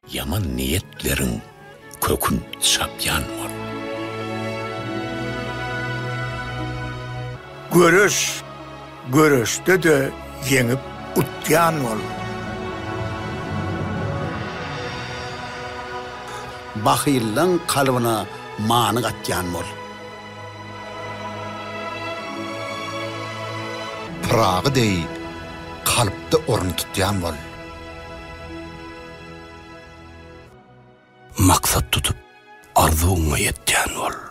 yaman niyetlerin kökün çapyan bol. Görüşte de yenip utyan bol. Bahillan kalbına many gatyan bol. Prağı dey kalpde orun tutyan bol. Maksat tutup arzuğuna yetken bol.